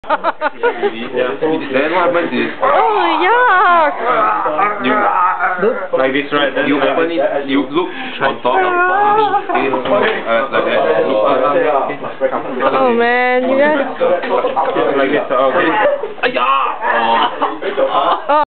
Then what happens is... Oh, yuck! You like this, right? Then you open it, you look on top. Like that. Oh man, you guys... Like this, okay.